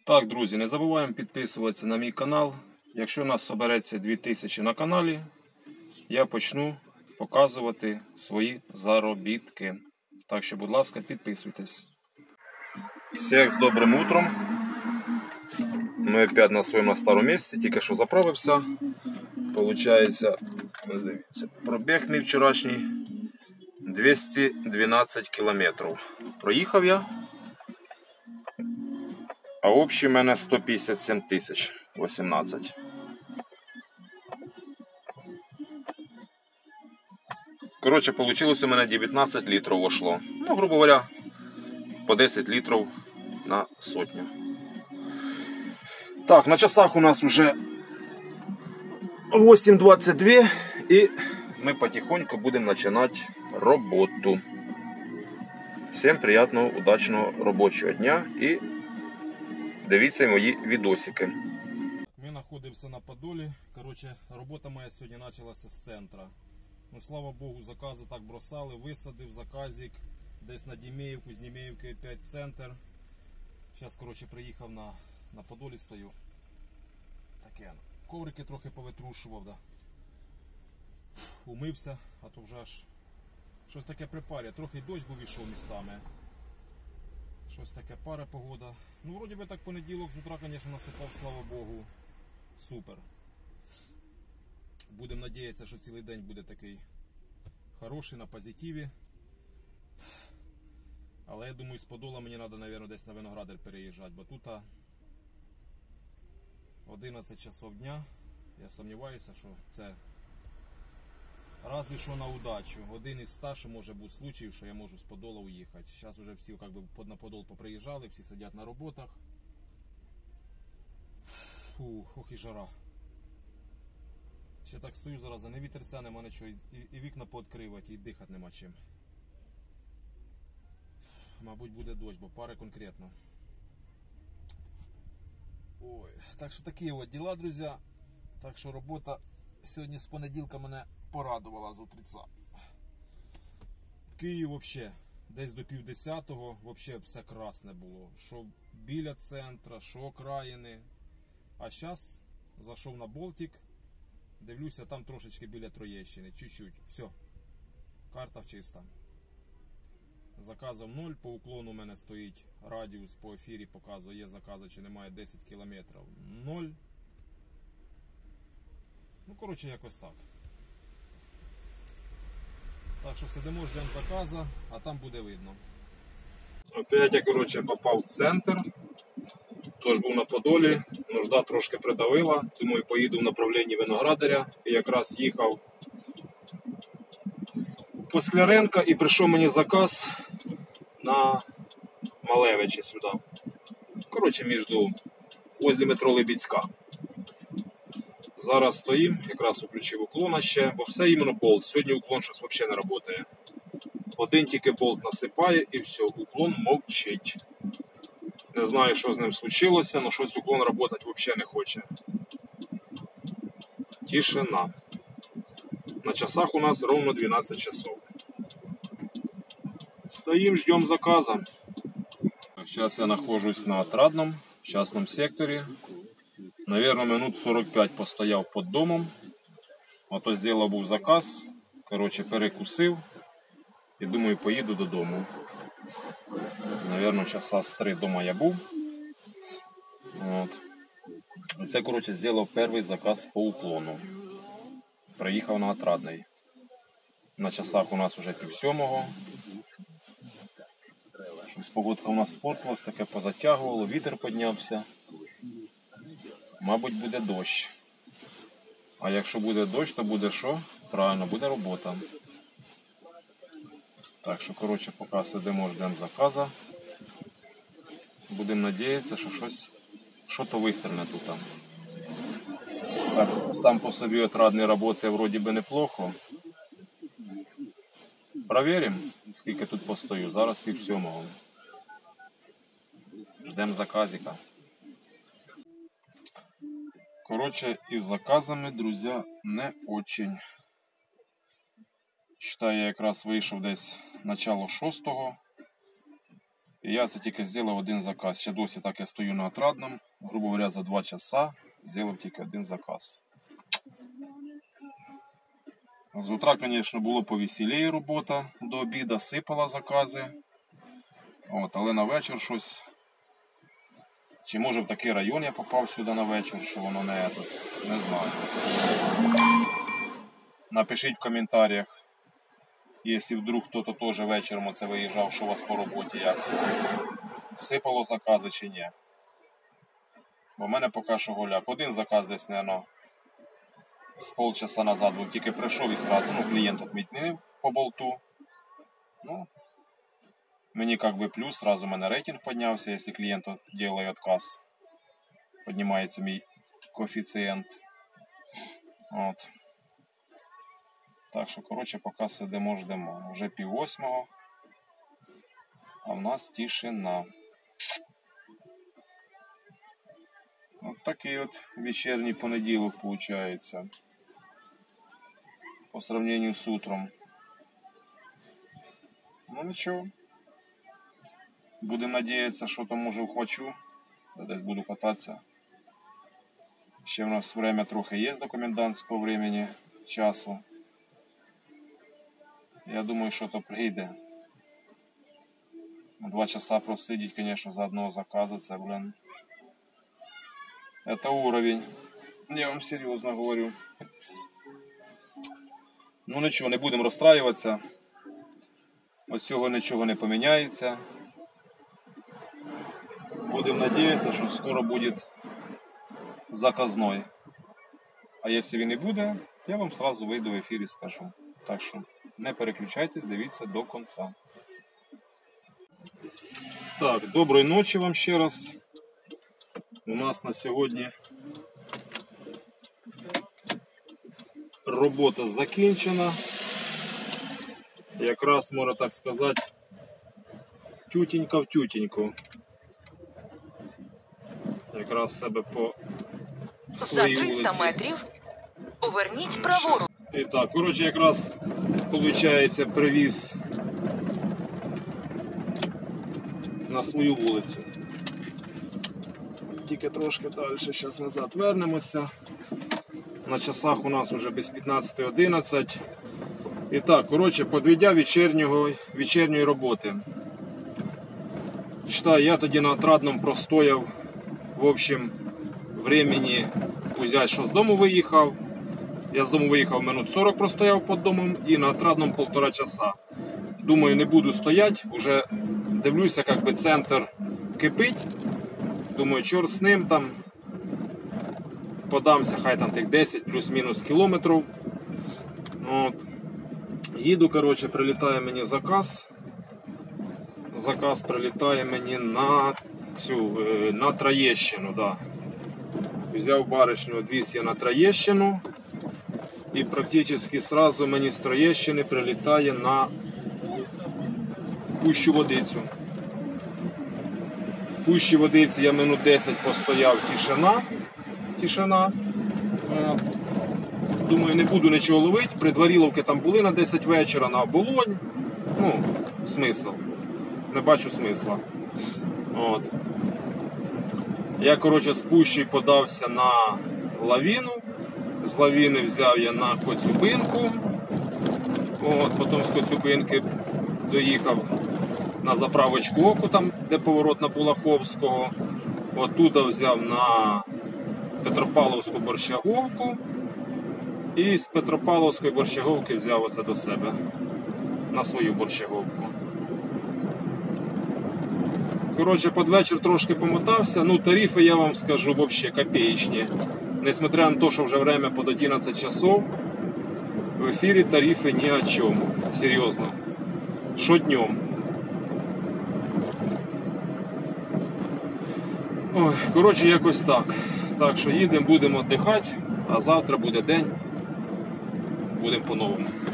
Так, друзі, не забуваємо підписуватися на мій канал. Якщо у нас собереться 2000 на каналі, я почну показувати свої заробітки. Так що, будь ласка, підписуйтесь. Всіх з добрим утром. Ми опять на своєму старому місці, тільки що заправився. Получається, дивіться, пробіг мій вчорашній 212 кілометрів. Проїхав я. А общий у мене 157 тисяч 18. Коротше, вийшло у мене 19 літрів вошло. Ну, грубо говоря, по 10 літрів на сотню. Так, на часах у нас уже 8:22 і ми потихоньку будемо починати роботу. Всім приємного, удачного робочого дня і дивіться мої відосики. Ми знаходимося на Подолі. Коротше, робота моя сьогодні почалася з центра. Ну, слава Богу, закази так бросали, висадив заказик десь на Дімеївку, з Дімеївки опять центр. Зараз, коротше, приїхав на Подолі, стою. Таке. Коврики трохи повитрушував, да. Умився, а то вже аж щось таке при парі. Трохи дощ був ішов містами. Щось таке пара погода. Ну, вроді би так понеділок з утра, звісно, насипав, слава Богу. Супер. Будемо надіятися, що цілий день буде такий хороший, на позитиві. Але я думаю, з Подола мені треба, мабуть, десь на Виноградар переїжджати, бо тут 11 часов дня. Я сумніваюся, що це разве що на удачу. Один із 100, що може бути случаїв, що я можу з Подола уїхати. Зараз вже всі на Подол поприїжджали, всі сидять на роботах. Фух, ох і жара. Ще так стою зараз, не вітерця, нема нічого, і вікна пооткривати, і дихати нема чим. Мабуть, буде дощ, бо пари конкретно. Ой, так що такі от діла, друзі. Так що робота сьогодні з понеділка мене порадувала з утреца. Київ взагалі, десь до 9:30 взагалі все красне було. Що біля центра, що окраїни. А зараз зайшов на Болтик. Дивлюся, там трошечки біля Троєщини, чуть-чуть. Все, карта чиста. Заказом 0, по уклону у мене стоїть радіус, по ефірі показує, є закази чи немає, 10 кілометрів. 0. Ну, коротше, якось так. Так що сидимо, ждемо заказа, а там буде видно. Опять я, коротше, попав в центр. Тож був на Подолі, нужда трошки придавила, думаю, поїду в направленні Виноградаря. І якраз їхав по Скляренка і прийшов мені заказ на Малевичі сюди. Коротше, возле метро Либідська. Зараз стоїм, якраз включив уклона ще, бо все іменно болт. Сьогодні уклон щось взагалі не працює. Один тільки болт насипає і все, уклон мовчить. Не знаю, що з ним случилося, але щось уклон працювати взагалі не хоче. Тишина. На часах у нас ровно 12 часов. Стоим, ждем заказа. Сейчас я нахожусь на Отрадном, в частном секторе. Наверное, минут 45 постояв под домом. Ото зробив був заказ. Короче, перекусив. І думаю, поїду додому. Наверное, часа з 3 дома я був. От. І це, короче, зробив перший заказ по уклону. Приїхав на Отрадний. На часах у нас вже 6:30. Щось погодка у нас спортилась, таке позатягувало, вітер піднявся. Мабуть, буде дощ. А якщо буде дощ, то буде що? Правильно, буде робота. Так що, коротше, поки сидимо, ждемо заказа. Будемо сподіватися, що щось вистрільне тут. Так, сам по собі Отрадний працює вроді би неплохо. Провіримо, скільки тут постою. Зараз 6:30. Ждемо заказика. Коротше, із заказами, друзі, не очень. Считаю, я якраз вийшов десь начало 6-го. І я це тільки зробив один заказ. Ще досі так я стою на Отрадному. Грубо говоря, за 2 часа зробив тільки один заказ. З утра, звісно, було повеселіє робота. До обіду сипала закази. Але на вечір щось... Чи може в такий район я попав сюди на вечір, що воно не знаю. Напишіть в коментарях, якщо вдруг хтось теж вечором оце виїжджав, що у вас по роботі, як сипало закази чи ні. Бо в мене поки що голяк. Один заказ десь, мабуть, з полчаса назад був, тільки прийшов і одразу, клієнт відмінив по болту. Мені как бы плюс, сразу у мене рейтинг піднявся, якщо клієнт робить відказ. Піднімається мій коефіцієнт. Так що, коротше, поки сидимо, ждемо. Вже 7:30, а в нас тишина. От такий от вечірній понеділок виходить. По сравнению з утром. Нічого. Будемо надіятися, що там може ухвачу. Десь буду кататися. Ще в нас время трохи є до комендантського времени, часу. Я думаю, що то прийде. 2 часа просидіть, звісно, за одного заказу, це, это уровень. Я вам серйозно говорю. Нічого, не будемо розстраюватися. Ось цього нічого не поміняється. Будем надеяться, что скоро будет заказной. А если він не буде, я вам сразу вийду в ефір і скажу. Так що не переключайтесь, дивіться до кінця. Так, доброї ночі вам ще раз. У нас на сьогодні робота закінчена. Якраз, можна так сказати, тютенька в тютеньку. Якраз себе по своїй вулиці. За 300 метрів поверніть праворуч. І так, коротше, якраз, виходить, привіз на свою вулицю. Тільки трошки далі, зараз назад вернемося. На часах у нас вже без 15:11. І так, коротше, підведя вечірньої роботи. Читаю, я тоді на Отрадному простояв, в общем, времени взяти, що з дому виїхав. Я з дому виїхав, минут 40 простояв під домом і на Отрадному 1,5 часа. Думаю, не буду стояти, вже дивлюся, як би центр кипить. Думаю, чорт з ним, там подамся, хай там тих 10 плюс-мінус кілометрів. Їду, коротше, прилітає мені заказ. Заказ прилітає мені на Троєщину, да. Взяв баришню, відвіз я на Троєщину. І практично сразу мені з Троєщини прилітає на Пущу Водицю. В Пущі Водиці я минут 10 постояв, тишина. Думаю, не буду нічого ловити. Предваріловки там були на 10 вечора, на оболонь. Смисл. Не бачу смисла. Я, коротше, з Пущі подався на Лавіну. З Лавіни взяв я на Коцюбинку. Потім з Коцюбинки доїхав на заправочку Оку, там, де поворот на Булаховського. Оттуда взяв на Петропавловську Борщаговку. І з Петропавловської Борщаговки взяв оце до себе. На свою Борщаговку. Коротше, під вечір трошки помотався. Тарифи, я вам скажу, взагалі копеечні. Несмотря на те, що вже время під 11 часов, в ефірі тарифи ні о чому. Серйозно. Що днем. Коротше, якось так. Так що їдемо, будемо віддихати, а завтра буде день. Будемо по-новому.